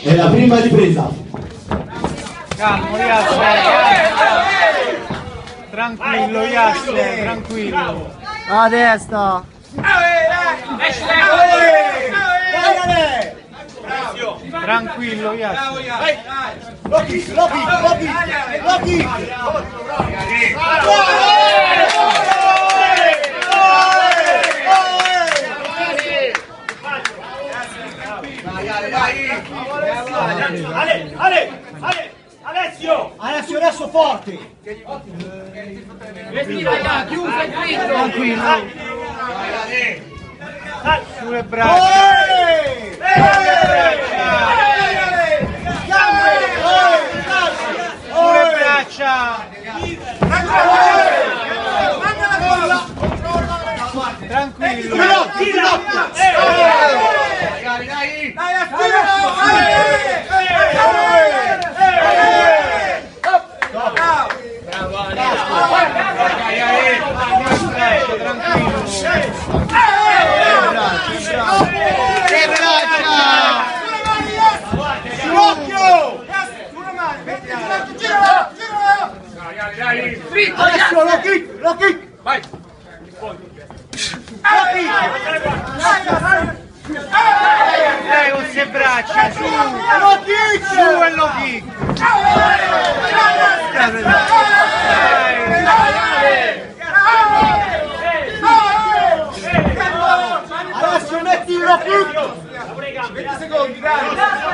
È la prima ripresa. Calmo, Yasser, tranquillo, Yasser, tranquillo. A destra. Tranquillo, Yasser. Rocky. Alessio, adesso forte. Tranquillo. Sulle braccia. Sulle braccia. Tranquillo. Lo kick! Vai! Con le braccia, su! Lo kick! Su e lo kick! Adesso metti lo kick! 20 secondi, dai!